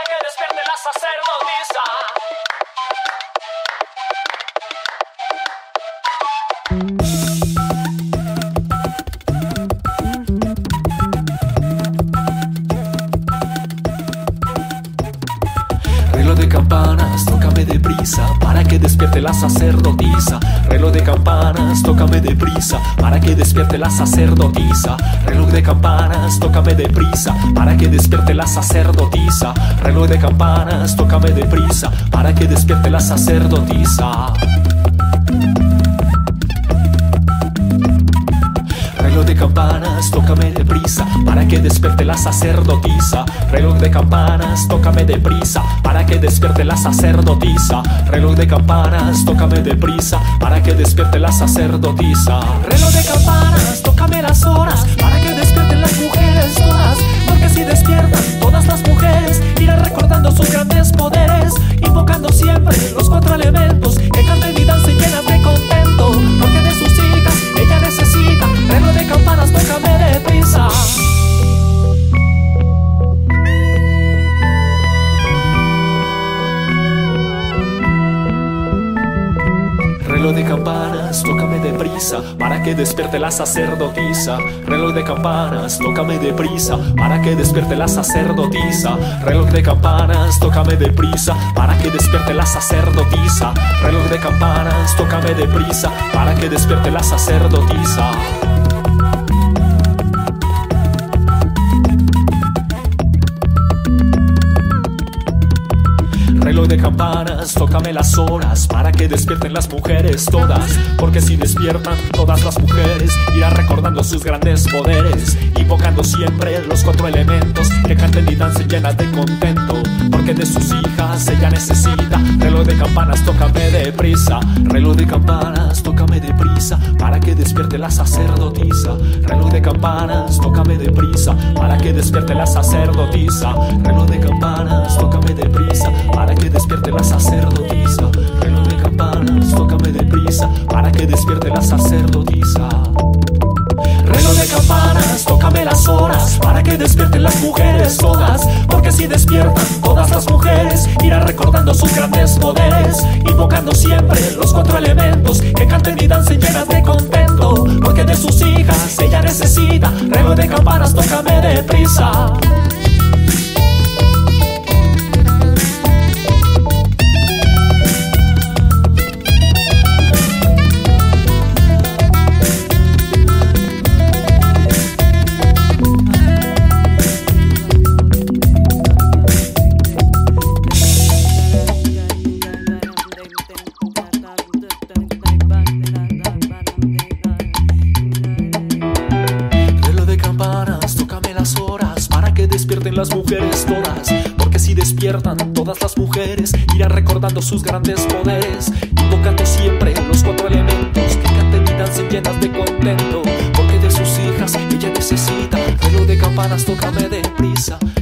que despierte la sacerdotisa. Reloj de campanas, tócame deprisa para que despierte la sacerdotisa. Reloj de campanas, tócame deprisa para que despierte la sacerdotisa. Reloj de campanas, tócame deprisa para que despierte la sacerdotisa. Reloj de campanas, tócame deprisa para que despierte la sacerdotisa. Reloj de campanas, tócame deprisa para que despierte la sacerdotisa. Reloj de campanas, tócame deprisa para que despierte la sacerdotisa. Reloj de campanas, tócame deprisa para que despierte la sacerdotisa. Reloj de campanas, tócame las horas para que despierten las mujeres todas, porque si despiertan todas las mujeres irán recordando sus grandes poderes, invocando siempre los cuatro elementos que canten y dancen llenas de contento, porque de sus hijas ella necesita. Reloj de campanas, tócame deprisa. Reloj de campanas, tócame deprisa para que despierte la sacerdotisa. Reloj de campanas, tócame deprisa para que despierte la sacerdotisa. Reloj de campanas, tócame deprisa para que despierte la sacerdotisa. Reloj de campanas, tócame deprisa para que despierte la sacerdotisa. Reloj de campanas, tócame las horas para que despierten las mujeres todas, porque si despiertan todas las mujeres irán recordando sus grandes poderes, invocando siempre los cuatro elementos que canten y dancen llenas de contento, porque de sus hijas ella necesita. Reloj de campanas, tócame deprisa. Reloj de campanas, tócame deprisa para que despierte la sacerdotisa. Reloj de campanas, tócame deprisa para que despierte la sacerdotisa. Reloj de campanas, tócame deprisa para que despierte la sacerdotisa. Reloj de campanas, tócame deprisa para que despierte la sacerdotisa. Reloj de campanas, tócame las horas para que despierten las mujeres todas, porque si despiertan todas las mujeres irán recordando sus grandes poderes, invocando siempre los cuatro elementos que canten y dancen llenas de contento, porque de sus hijas ella necesita. Reloj de campanas, tócame deprisa. Despierten las mujeres todas, porque si despiertan todas las mujeres irán recordando sus grandes poderes, invocando siempre los cuatro elementos que canten y dancen llenas de contento, porque de sus hijas ella necesita. Reloj de campanas, tócame deprisa.